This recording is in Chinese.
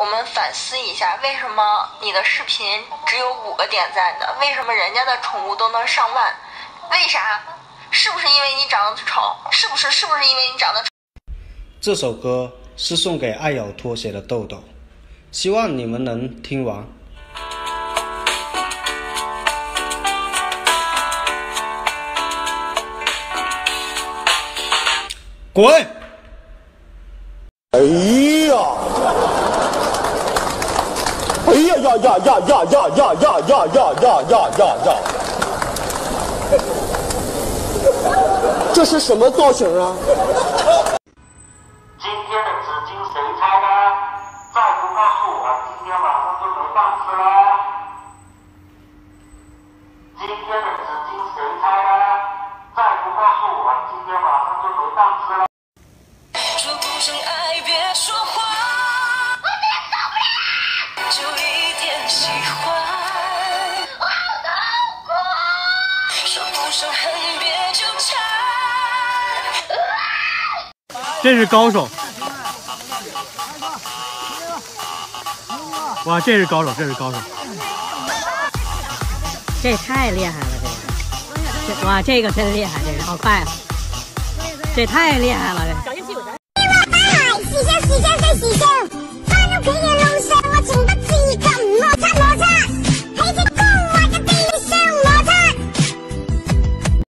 我们反思一下，为什么你的视频只有5个点赞的？为什么人家的宠物都能上万？为啥？是不是因为你长得丑？是不是因为你长得丑？ 这首歌是送给爱咬拖鞋的豆豆，希望你们能听完。滚！ 哎呀！哎呀呀呀呀呀呀呀呀呀呀呀呀呀！这是什么造型啊？ 今天的纸巾谁拆的？再不告诉我，今天晚上就没饭吃了。今天的纸巾谁拆的？再不告诉我，今天晚上就没饭吃了。 说不上爱，别说话，我真的受不了，就一点喜欢，我好痛苦，说不上恨，别纠缠。 这是高手，哇，这是高手，这是高手， 这太厉害了，这个，哇，这个真厉害，这个好快啊，这太厉害了，这。